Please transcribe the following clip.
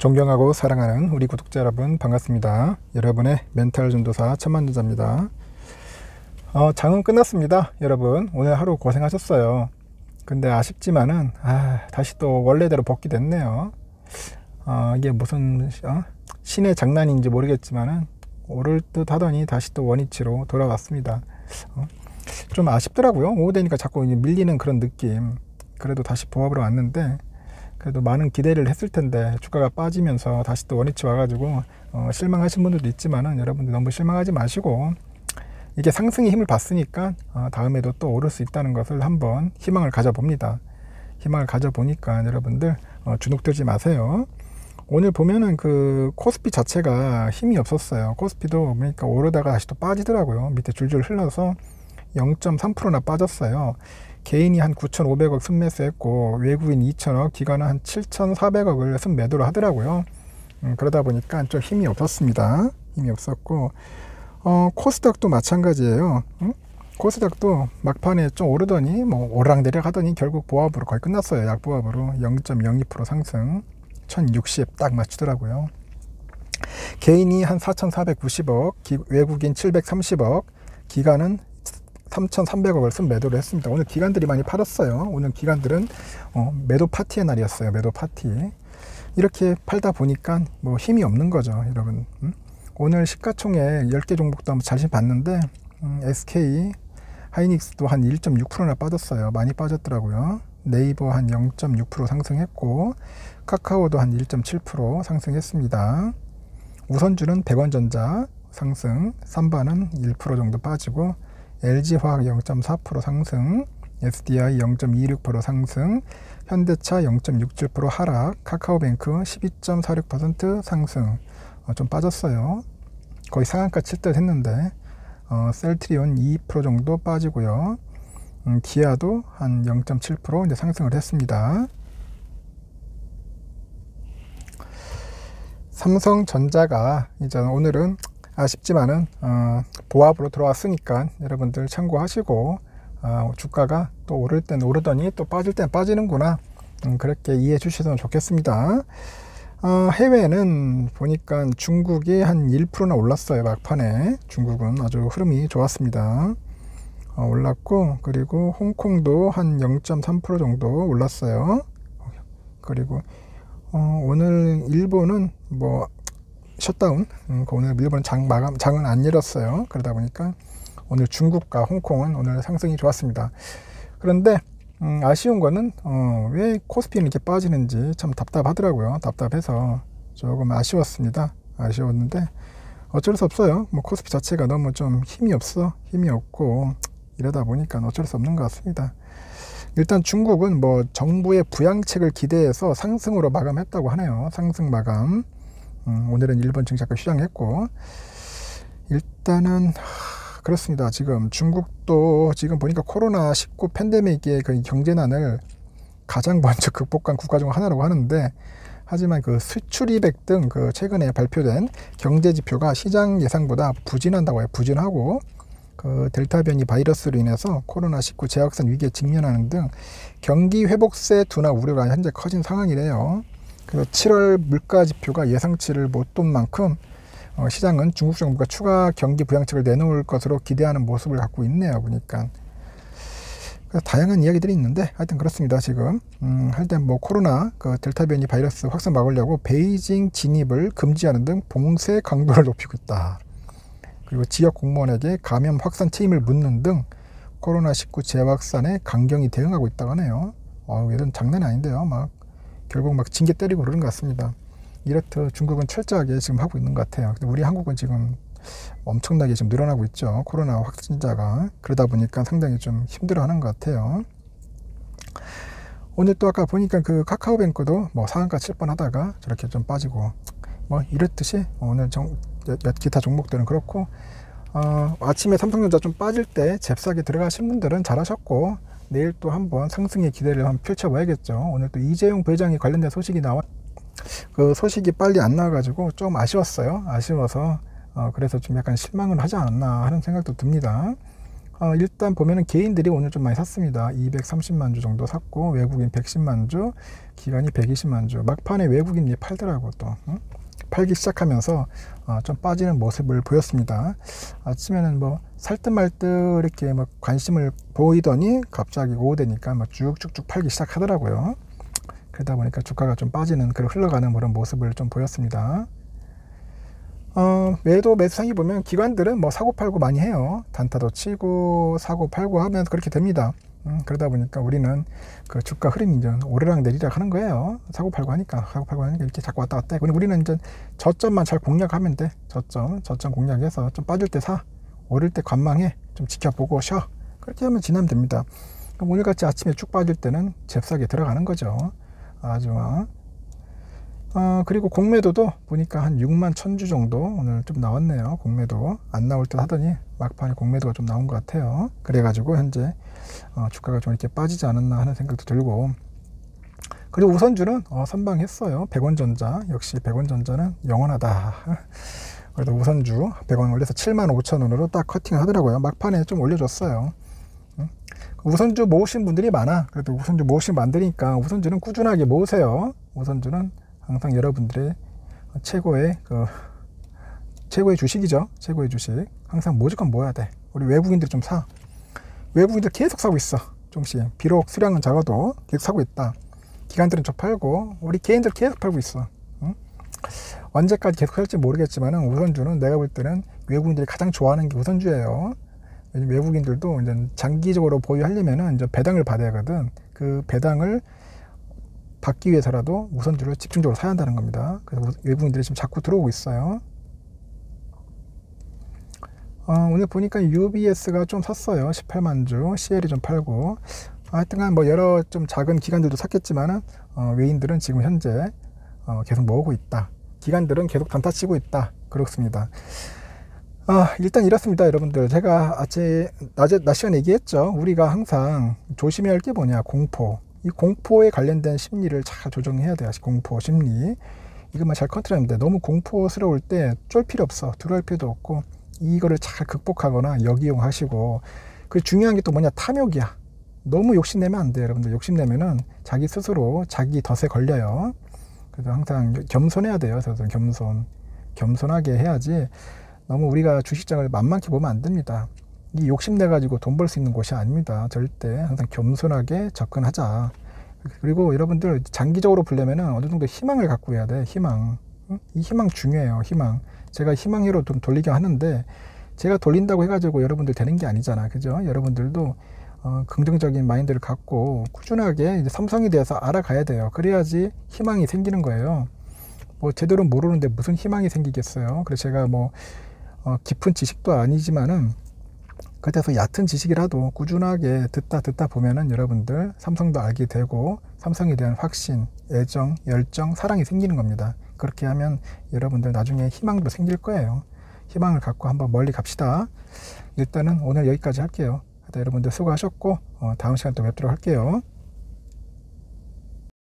존경하고 사랑하는 우리 구독자 여러분 반갑습니다. 여러분의 멘탈 전도사 천만전자입니다. 장은 끝났습니다. 여러분 오늘 하루 고생하셨어요. 근데 아쉽지만은 다시 또 원래대로 복귀됐네요. 이게 무슨 신의 장난인지 모르겠지만은 오를 듯 하더니 다시 또 원위치로 돌아왔습니다. 좀 아쉽더라고요. 오후 되니까 자꾸 밀리는 그런 느낌. 그래도 다시 보합으로 왔는데 그래도 많은 기대를 했을 텐데 주가가 빠지면서 다시 또 원위치 와가지고 실망하신 분들도 있지만은 여러분들 너무 실망하지 마시고, 이게 상승의 힘을 봤으니까 다음에도 또 오를 수 있다는 것을 한번 희망을 가져봅니다. 희망을 가져보니까 여러분들 주눅들지 마세요. 오늘 보면은 그 코스피 자체가 힘이 없었어요. 코스피도 그러니까 오르다가 다시 또 빠지더라고요. 밑에 줄줄 흘러서 0.3%나 빠졌어요. 개인이 한 9,500억 순매수 했고 외국인 2,000억, 기관은 한 7,400억을 순매도를 하더라고요. 그러다 보니까 좀 힘이 없었습니다. 힘이 없었고 코스닥도 마찬가지예요. 코스닥도 막판에 좀 오르더니 뭐 오르락내리락 하더니 결국 보합으로 거의 끝났어요. 약보합으로 0.02% 상승, 1060 딱 맞추더라고요. 개인이 한 4,490억, 외국인 730억, 기관은 3,300억을 쓴 매도를 했습니다. 오늘 기관들이 많이 팔았어요. 오늘 기관들은 매도 파티의 날이었어요. 매도 파티. 이렇게 팔다 보니까 뭐 힘이 없는 거죠, 여러분. 오늘 시가총액 10개 종목도 한번 잘 봤는데 SK 하이닉스도 한 1.6%나 빠졌어요. 많이 빠졌더라고요. 네이버 한 0.6% 상승했고 카카오도 한 1.7% 상승했습니다. 우선주는 백원전자 상승, 삼바는 1% 정도 빠지고 LG화학 0.4% 상승, SDI 0.26% 상승, 현대차 0.67% 하락, 카카오뱅크 12.46% 상승. 좀 빠졌어요. 거의 상한가 칠 듯 했는데 셀트리온 2% 정도 빠지고요. 기아도 한 0.7% 이제 상승을 했습니다. 삼성전자가 이제 오늘은 아쉽지만은 보합으로 들어왔으니까 여러분들 참고하시고, 주가가 또 오를 땐 오르더니 또 빠질 땐 빠지는구나, 그렇게 이해해 주시면 좋겠습니다. 해외는 보니까 중국이 한 1%나 올랐어요. 막판에 중국은 아주 흐름이 좋았습니다. 올랐고, 그리고 홍콩도 한 0.3% 정도 올랐어요. 그리고 오늘 일본은 뭐 셧다운, 오늘 일본은 장은 안 열었어요. 그러다 보니까 오늘 중국과 홍콩은 오늘 상승이 좋았습니다. 그런데 아쉬운 거는 왜 코스피는 이렇게 빠지는지 참 답답하더라고요. 답답해서 조금 아쉬웠습니다. 아쉬웠는데 어쩔 수 없어요. 뭐 코스피 자체가 너무 좀 힘이 없고 이러다 보니까 어쩔 수 없는 것 같습니다. 일단 중국은 뭐 정부의 부양책을 기대해서 상승으로 마감했다고 하네요. 상승 마감. 오늘은 일본 증시가 휴장했고, 일단은 그렇습니다. 지금 중국도 지금 보니까 코로나19 팬데믹의 그 경제난을 가장 먼저 극복한 국가 중 하나라고 하는데, 하지만 그 수출입액 등 그 최근에 발표된 경제 지표가 시장 예상보다 부진한다고 해요. 부진하고 그 델타 변이 바이러스로 인해서 코로나19 재확산 위기에 직면하는 등 경기 회복세 둔화 우려가 현재 커진 상황이래요. 그리고 7월 물가 지표가 예상치를 못 돈 만큼 시장은 중국 정부가 추가 경기 부양책을 내놓을 것으로 기대하는 모습을 갖고 있네요. 보니까 다양한 이야기들이 있는데 하여튼 그렇습니다. 지금 하여튼 뭐 코로나 그 델타 변이 바이러스 확산 막으려고 베이징 진입을 금지하는 등 봉쇄 강도를 높이고 있다. 그리고 지역 공무원에게 감염 확산 책임을 묻는 등 코로나19 재확산에 강경히 대응하고 있다고 하네요. 얘들은 장난이 아닌데요. 결국 징계 때리고 그러는 것 같습니다. 이렇듯 중국은 철저하게 지금 하고 있는 것 같아요. 근데 우리 한국은 지금 엄청나게 지금 늘어나고 있죠. 코로나 확진자가. 그러다 보니까 상당히 좀 힘들어하는 것 같아요. 오늘 또 아까 보니까 그 카카오뱅크도 뭐 상한가 칠 뻔 하다가 저렇게 좀 빠지고 뭐 이렇듯이 오늘 기타 종목들은 그렇고, 아침에 삼성전자 좀 빠질 때 잽싸게 들어가신 분들은 잘하셨고, 내일 또 한번 상승의 기대를 한번 펼쳐봐야겠죠. 오늘 또 이재용 부회장이 관련된 소식이 그 소식이 빨리 안 나와가지고 좀 아쉬웠어요. 아쉬워서 그래서 좀 약간 실망을 하지 않았나 하는 생각도 듭니다. 일단 보면은 개인들이 오늘 좀 많이 샀습니다. 230만 주 정도 샀고 외국인 110만 주, 기관이 120만 주. 막판에 외국인이 팔더라고 또. 팔기 시작하면서 좀 빠지는 모습을 보였습니다. 아침에는 뭐 살 듯 말 듯 이렇게 막 관심을 보이더니 갑자기 오후 되니까 막 쭉쭉쭉 팔기 시작하더라고요. 그러다 보니까 주가가 좀 빠지는 그런 흘러가는 그런 모습을 좀 보였습니다. 매도 매수상이 보면 기관들은 뭐 사고 팔고 많이 해요. 단타도 치고 사고 팔고 하면서 그렇게 됩니다. 그러다 보니까 우리는 그 주가 흐름이 이제 오르락 내리락 하는 거예요. 사고 팔고 하니까 이렇게 자꾸 왔다 갔다 해. 우리는 이제 저점만 잘 공략하면 돼. 저점 공략해서 좀 빠질 때 사, 오를 때 관망해, 좀 지켜보고 쉬어. 그렇게 하면 지나면 됩니다. 그럼 오늘같이 아침에 쭉 빠질 때는 잽싸게 들어가는 거죠. 아주 그리고 공매도도 보니까 한 6만 1000주 정도 오늘 좀 나왔네요. 공매도 안 나올 듯 하더니 막판에 공매도가 좀 나온 것 같아요. 그래가지고 현재 주가가 좀 이렇게 빠지지 않았나 하는 생각도 들고, 그리고 우선주는 선방했어요. 100원전자, 역시 100원전자는 영원하다. 그래도 우선주 100원 올려서 75,000원으로 딱 커팅을 하더라고요. 막판에 좀 올려줬어요. 우선주 모으신 분들이 많아. 그래도 우선주 모으시면 안 되니까 우선주는 꾸준하게 모으세요. 우선주는 항상 여러분들의 최고의 주식이죠. 최고의 주식. 항상 무조건 모아야 돼. 우리 외국인들 좀 사. 외국인들 계속 사고 있어. 조금씩. 비록 수량은 작아도 계속 사고 있다. 기관들은 좀 팔고 우리 개인들 계속 팔고 있어. 언제까지 계속 할지 모르겠지만 우선주는 내가 볼 때는 외국인들이 가장 좋아하는 게 우선주예요. 왜냐면 외국인들도 이제 장기적으로 보유하려면은 이제 배당을 받아야 하거든. 그 배당을 받기 위해서라도 우선주를 집중적으로 사야 한다는 겁니다. 그래서 외국인들이 지금 자꾸 들어오고 있어요. 오늘 보니까 UBS가 좀 샀어요. 18만 주, CL이 좀 팔고. 하여튼간 뭐 여러 좀 작은 기관들도 샀겠지만은 외인들은 지금 현재 계속 모으고 있다. 기관들은 계속 단타 치고 있다. 그렇습니다. 일단 이렇습니다, 여러분들. 제가 낮 시간에 얘기했죠. 우리가 항상 조심해야 할 게 뭐냐, 공포. 이 공포에 관련된 심리를 잘 조정해야 돼요. 공포 심리 이것만 잘 컨트롤하면 돼. 너무 공포스러울 때 쫄 필요 없어. 두려울 필요도 없고 이거를 잘 극복하거나 역이용하시고. 그 중요한 게 또 뭐냐, 탐욕이야. 너무 욕심내면 안 돼요, 여러분들. 욕심내면은 자기 스스로 자기 덫에 걸려요. 그래서 항상 겸손해야 돼요. 그래서 겸손하게 해야지 너무 우리가 주식장을 만만히 보면 안 됩니다. 이 욕심내 가지고 돈 벌 수 있는 곳이 아닙니다. 절대. 항상 겸손하게 접근하자. 그리고 여러분들 장기적으로 보려면은 어느 정도 희망을 갖고 해야 돼. 희망. 이 희망 중요해요. 희망. 제가 희망으로 좀 돌리게 하는데 제가 돌린다고 해가지고 여러분들 되는 게 아니잖아. 그죠? 여러분들도 긍정적인 마인드를 갖고 꾸준하게 이제 삼성에 대해서 알아가야 돼요. 그래야지 희망이 생기는 거예요. 뭐 제대로 모르는데 무슨 희망이 생기겠어요. 그래서 제가 뭐 깊은 지식도 아니지만은 그래서 얕은 지식이라도 꾸준하게 듣다 보면은 여러분들 삼성도 알게 되고 삼성에 대한 확신, 애정, 열정, 사랑이 생기는 겁니다. 그렇게 하면 여러분들 나중에 희망도 생길 거예요. 희망을 갖고 한번 멀리 갑시다. 일단은 오늘 여기까지 할게요. 여러분들 수고하셨고 다음 시간 또 뵙도록 할게요.